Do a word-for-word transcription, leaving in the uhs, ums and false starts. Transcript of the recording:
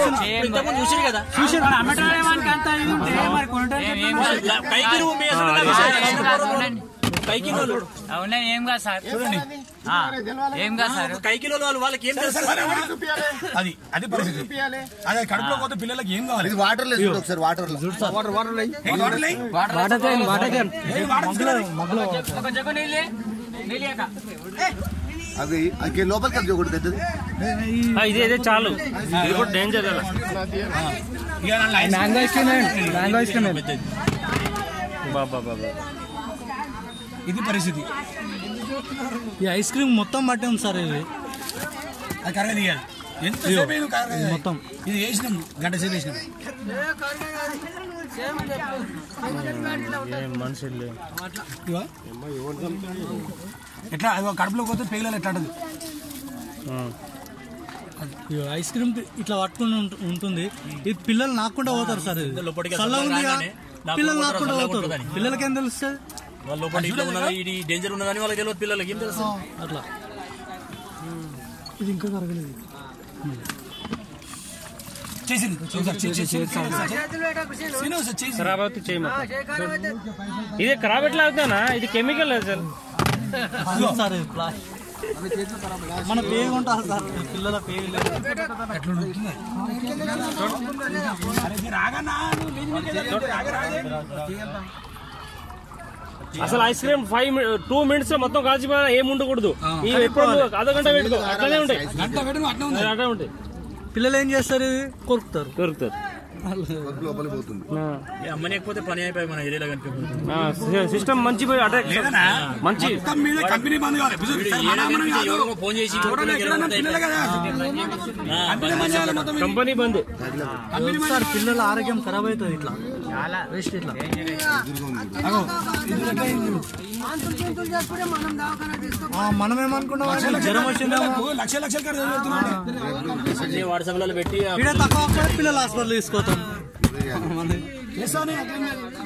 చూసారు కదా కై కిలోలు అవునా ఏం కాదు సార్ చూడండి ఏం కాదు సార్ కై కిలోలు వాళ్ళు వాళ్ళకి ఏం తెలుసు అది అది పరిస్థితి అదే కడుపులో పోతే పిల్లలకి ఏం కావాలి వాటర్ లేదు ఒకసారి వాటర్ వాటర్ వాటర్ అది అది లోపలికి అది ఒకటి తెచ్చది ఇది ఇదే చాలు ఇది కూడా డేంజర్ బాబా బాబా ఇది పరిస్థితి ఈ ఐస్ క్రీమ్ మొత్తం పట్టే ఉంది సార్ ఇది అది కరగ తీయాలి ఎంతసేపు మొత్తం ఇది వేసినాం గంట సేపు వేసినాం మనుషులు ఎట్లా కడుపులో పోతే పేగలు ఎట్లా ఐస్ క్రీమ్ ఇట్లా పట్టుకుని ఉంటుంది ఇది పిల్లలు నాకుండా పోతారు సార్ ఇది పిల్లలు నాకుండా పోతారు పిల్లలకి ఏం తెలుస్తుంది వాళ్ళ లోపల ఇట్లా ఉన్నది ఇది డేంజర్ ఉన్నదని వాళ్ళకి తెలియదు పిల్లలకి ఏం తెలుసు అట్లా ఇది ఇంకా కరగలేదు ఖరాబ్ అవుతుంది చేయి ఇది ఖరాబ్ ఎట్లా అవుతానా ఇది కెమికల్ సార్ సార్ మన పేగు ఉంటుంది సార్ పిల్లల పేగు అసలు ice cream five two minutes లో మొత్తం కాల్చిపోయినా ఏం ఉండకూడదు ఈ ఎప్పుడు అర్ధ గంట పెట్టుకో అట్లనే ఉంటాయి అట్లా ఉంటాయి పిల్లలు ఏం చేస్తారు కొరుకుతారు కొరుకుతారు అమ్మనికపోతే పని అయిపోయి మన ఏరియాలో కనిపిస్తుంది సిస్టమ్ మంచి మంచి ఫోన్ చేసి కంపెనీ బంద్ సార్ పిల్లల ఆరోగ్యం ఖరాబ్ అవుతుంది ఇట్లా వేస్ట్ ఇట్లా మనం ఏమనుకున్నాం జ్వరం వచ్చిందేమో లక్ష లక్షల వాట్సాప్ లో పెట్టి తక్కువ పిల్లలు హాస్పిటల్ తీసుకోతాం